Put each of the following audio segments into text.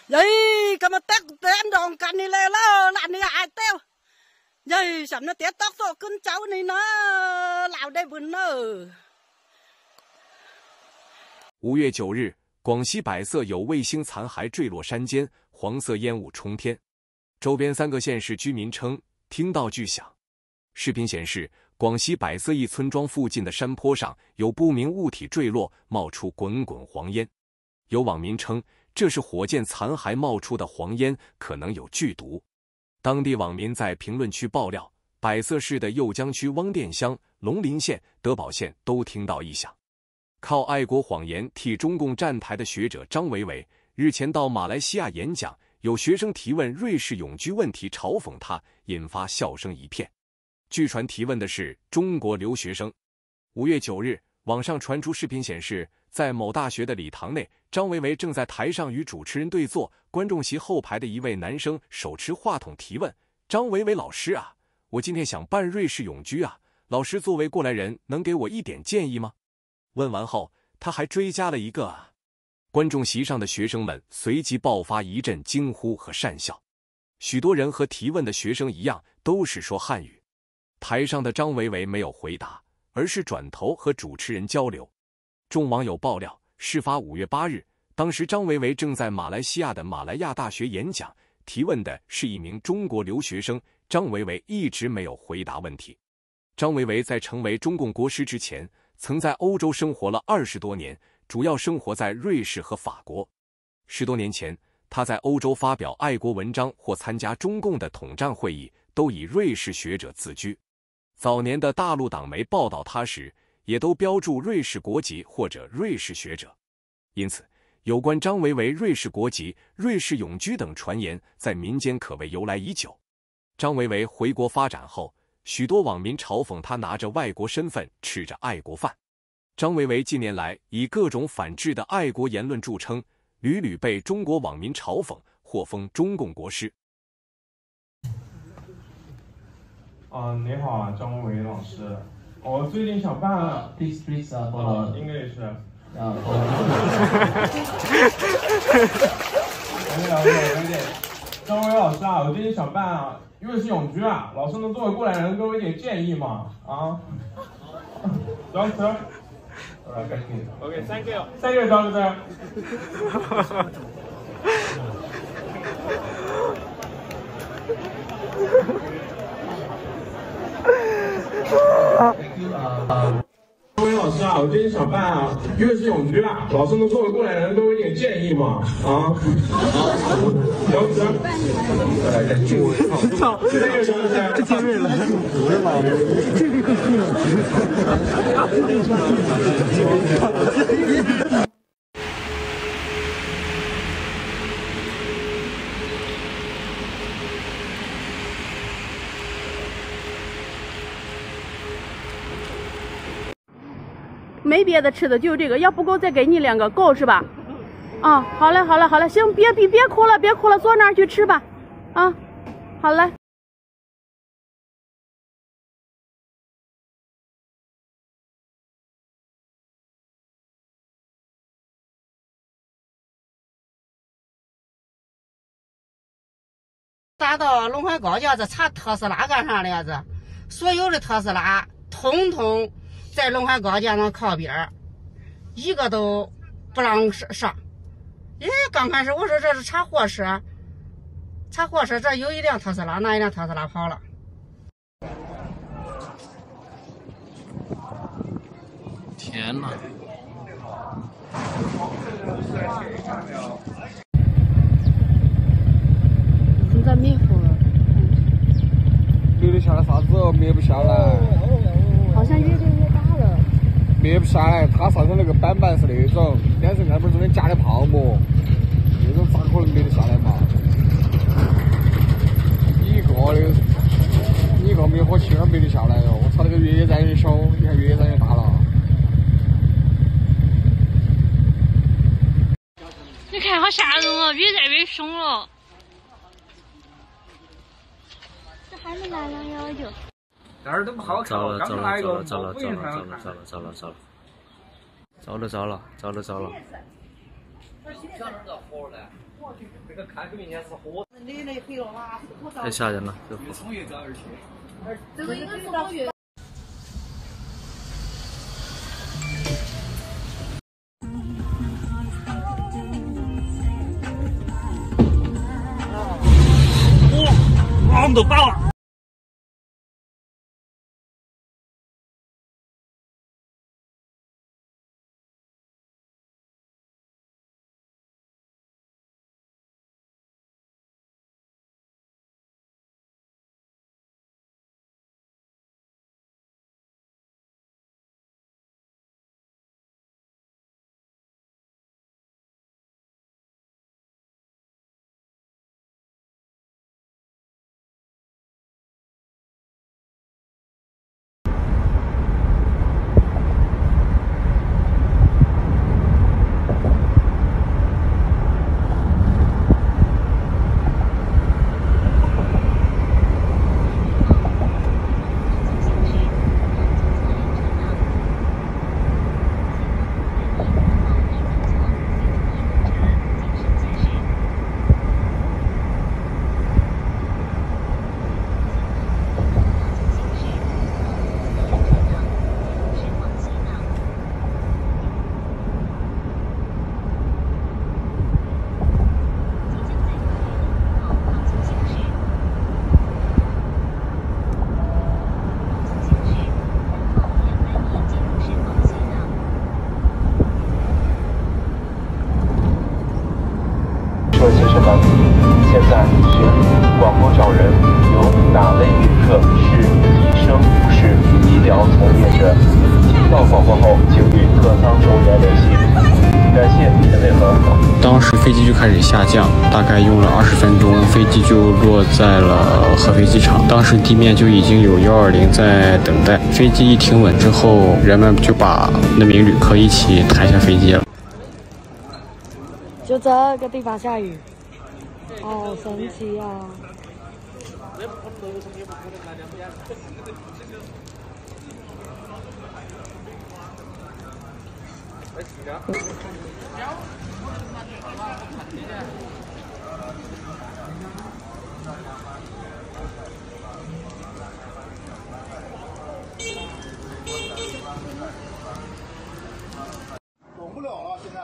vậy cái mà tết tên đòn cành này lên lo làm này ai tiêu vậy sắm nó tết tóc rồi cưng cháu này nó làm đây buồn nữa。 5月9日，广西百色有卫星残骸坠落山间，黄色烟雾冲天。周边3个县市居民称听到巨响。视频显示，广西百色一村庄附近的山坡上有不明物体坠落，冒出滚滚黄烟。有网民称，这是火箭残骸冒出的黄烟，可能有剧毒。当地网民在评论区爆料，百色市的酉江区汪店乡、龙林县、德保县都听到异响。靠爱国谎言替中共站台的学者张维维日前到马来西亚演讲，有学生提问瑞士永居问题，嘲讽他，引发笑声一片。据传提问的是中国留学生。5月9日，网上传出视频显示，在某大学的礼堂内，张维维正在台上与主持人对坐，观众席后排的一位男生手持话筒提问：“张维维老师啊，我今天想办瑞士永居啊，老师作为过来人，能给我一点建议吗？”问完后，他还追加了一个啊。观众席上的学生们随即爆发一阵惊呼和讪笑。许多人和提问的学生一样，都是说汉语。台上的张维维没有回答，而是转头和主持人交流。众网友爆料，事发5月8日，当时张维维正在马来西亚的马来亚大学演讲，提问的是一名中国留学生，张维维一直没有回答问题。张维维在成为中共国师之前，曾在欧洲生活了20多年，主要生活在瑞士和法国。10多年前，他在欧洲发表爱国文章或参加中共的统战会议，都以瑞士学者自居。早年的大陆党媒报道他时，也都标注瑞士国籍或者瑞士学者。因此，有关张维维瑞士国籍、瑞士永居等传言，在民间可谓由来已久。张维维回国发展后，许多网民嘲讽他拿着外国身份吃着爱国饭。张维维近年来以各种反制的爱国言论著称，屡屡被中国网民嘲讽，或封中共国师。 你好啊，张维维老师，我最近想办 Please, English。张维维老师啊，我最近想办瑞士永居啊，老师能作为过来人给我一点建议吗？啊？行。OK, thank you, Dr. Sir。张维老师啊，我最近想办瑞士永居啊，老师能作为过来人给我一点建议吗？啊？行。操！这见面了，不是吗？ 没别的吃的，就这个，要不够再给你2个，够是吧？啊，好嘞，行，别哭了，坐那儿去吃吧。啊，好嘞。 打到龙怀高架子查特斯拉干啥的呀？这所有的特斯拉统统在龙怀高架上靠边，一个都不让上。刚开始我说这是查货车，这有一辆特斯拉，那一辆特斯拉跑了。 天哪！ 现在灭火了， 灭得下来啥子？灭不下来。 好像越变越大了。 灭不下来，它上头那个板板是那种两层钢板中间夹的泡沫，那种咋可能灭得下来嘛？你一个灭火器哪灭得下来哟？我操，那个越燃越小，你看越燃越大了。 你看好吓人哦，越燃越凶了。 这还没来呢呀就。 这儿都不好看，刚来一个，糟了。 太吓人了，这这个应该是到月。 我们都爆了。 说些什么？现在是广播找人，有哪位旅客是医生、护士、医疗从业者？听到广播后，请与各方人员联系。感谢您的配合。 当时飞机就开始下降，大概用了20分钟，飞机就落在了合肥机场。当时地面就已经有120在等待。飞机一停稳之后，人们就把那名旅客一起抬下飞机了。 就这个地方下雨，好神奇啊！ 懂不了了，现在。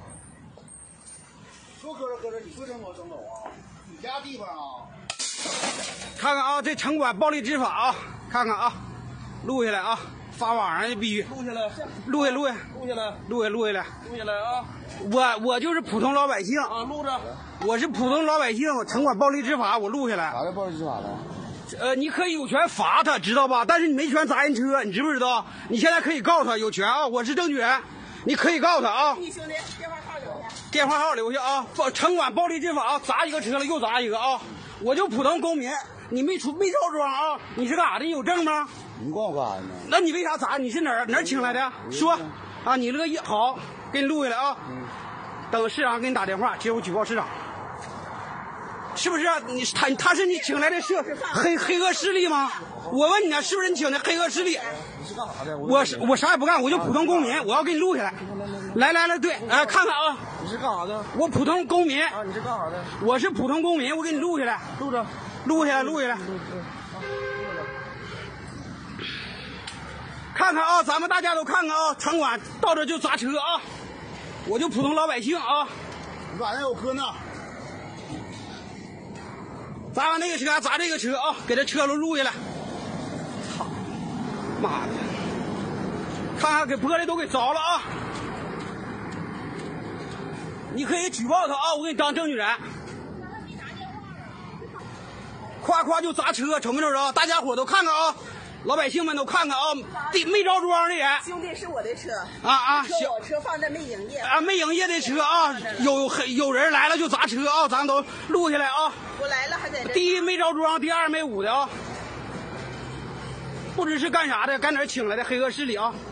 说搁这，你说整走整走啊？你家地方啊？ 看看啊，这城管暴力执法啊！看看啊，录下来啊，发网上就必须录下来， 录下来， 录下来， 录下来啊！ 我就是普通老百姓啊，录着。 我是普通老百姓，城管暴力执法，我录下来。 啥叫暴力执法呢？ 你可以有权罚他，知道吧？但是你没权砸人车，你知不知道？你现在可以告他，有权啊！我是证据人，你可以告他啊！ 你兄弟，电话号留下。 电话号留下啊！城管暴力执法，砸一个车了又砸一个啊！我就普通公民，你没招装啊？你是干啥的？你有证吗？ 你管我干啥呢？ 那你为啥砸？你是哪儿请来的？说啊！你乐意好，给你录下来啊！等市长给你打电话，接我举报市长。是不是啊？他是你请来的黑恶势力吗？我问你呢，是不是你请的黑恶势力？ 你是干啥的？ 我啥也不干，我就普通公民，我要给你录下来。来，对，看看啊。 你是干啥的？ 我普通公民。 啊，你是干啥的？ 我是普通公民，我给你录下来。 录着。 录下来。看看啊，咱们大家都看看啊，城管到这就砸车啊，我就普通老百姓啊。 你晚上有课呢。 砸完那个车，砸这个车啊，给这车都录下来。操，妈的！看看给玻璃都给凿了啊！你可以举报他啊，我给你当证据人。夸就砸车，瞅没瞅着？大家伙都看看啊，老百姓们都看看啊，没着装的人。 兄弟，是我的车啊！ 我车放在没营业啊，没营业的车啊，有人来了就砸车啊，咱都录下来啊。 我来了还在这。 第一没着装，第二没捂的啊，不知是干啥的，干哪请来的黑恶势力啊？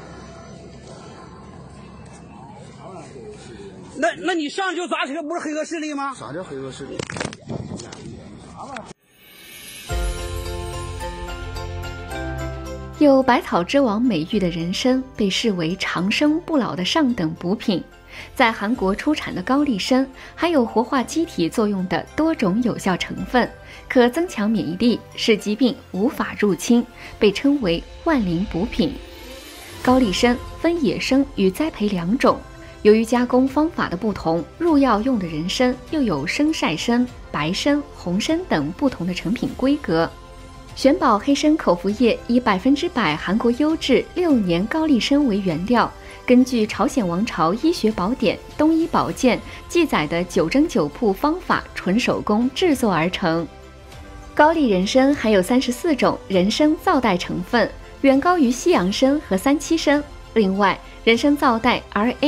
那你上去就砸车，不是黑恶势力吗？ 啥叫黑恶势力？ 有百草之王美誉的人参被视为长生不老的上等补品， 在韩国出产的高丽参含有活化机体作用的多种有效成分，可增强免疫力，使疾病无法入侵，被称为万灵补品。高丽参分野生与栽培2种，由于加工方法的不同，入药用的人参又有生晒参、白参、红参等不同的成品规格。玄宝黑参口服液以100%韩国优质6年高丽参为原料，根据朝鲜王朝医学宝典《东医宝鉴》记载的9蒸9曝方法纯手工制作而成。高丽人参含有34种人参皂苷成分，远高于西洋参和3七参。另外，人参皂苷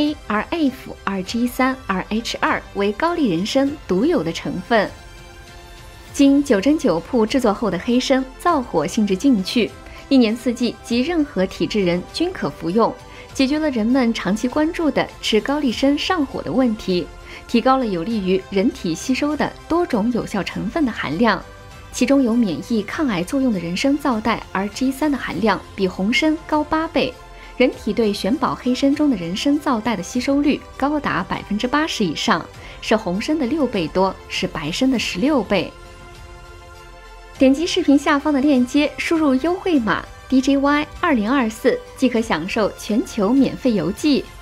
RA、RF、2G3、RH2 为高丽人参独有的成分。经9蒸9曝制作后的黑参，燥火性质进去，1年4季及任何体质人均可服用，解决了人们长期关注的吃高丽参上火的问题，提高了有利于人体吸收的多种有效成分的含量。其中有免疫抗癌作用的人参皂苷 RG3 的含量比红参高8倍，人体对玄宝黑参中的人参皂苷的吸收率高达80%以上，是红参的6倍多，是白参的16倍。点击视频下方的链接，输入优惠码 DJY2024，即可享受全球免费邮寄。